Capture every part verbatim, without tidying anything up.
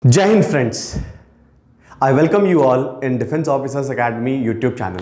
Jai Hind friends, I welcome you all in Defense Officers Academy YouTube channel.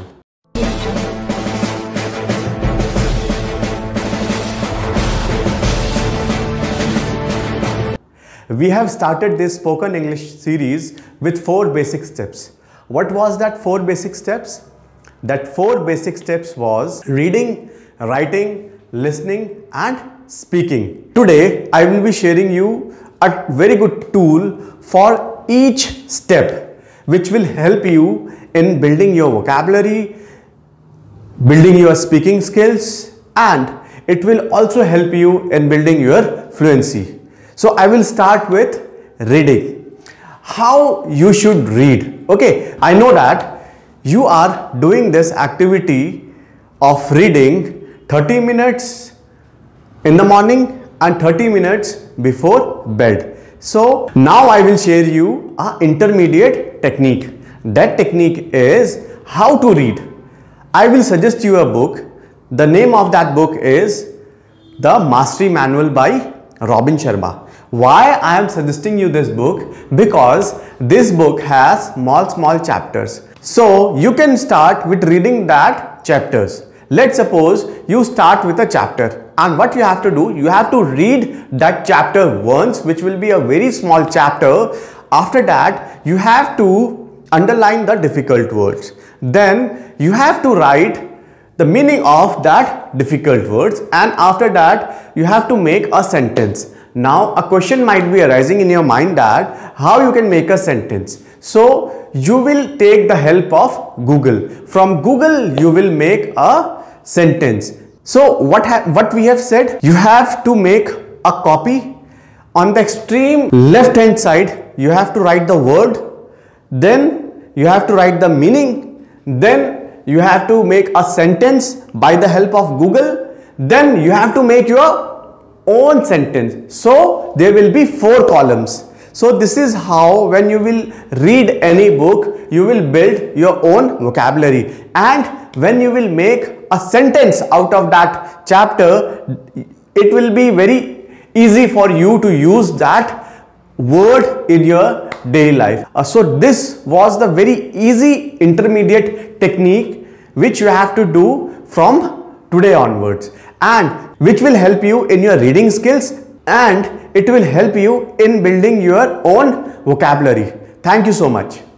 We have started this spoken English series with four basic steps. What was that four basic steps? That four basic steps was reading, writing, listening and speaking. Today I will be sharing you a very good tool for each step which will help you in building your vocabulary, building your speaking skills, and it will also help you in building your fluency. So I will start with reading. How you should read. Okay, I know that you are doing this activity of reading thirty minutes in the morning and thirty minutes before bed. So now I will share you an intermediate technique. That technique is how to read. I will suggest you a book. The name of that book is The Mastery Manual by Robin Sharma. Why I am suggesting you this book? Because this book has small small chapters. So you can start with reading that chapters. Let's suppose you start with a chapter, and what you have to do, you have to read that chapter once, which will be a very small chapter. After that, you have to underline the difficult words. Then you have to write the meaning of that difficult words, and after that you have to make a sentence. Now a question might be arising in your mind that how you can make a sentence. So you will take the help of Google. From Google you will make a sentence. So what what we have said, you have to make a copy. On the extreme left hand side you have to write the word, then you have to write the meaning, then you have to make a sentence by the help of Google, then you have to make your own sentence. So there will be four columns. So this is how when you will read any book, you will build your own vocabulary, and when you will make a sentence out of that chapter, it will be very easy for you to use that word in your daily life. Uh, so this was the very easy intermediate technique which you have to do from today onwards, and which will help you in your reading skills, and it will help you in building your own vocabulary. Thank you so much.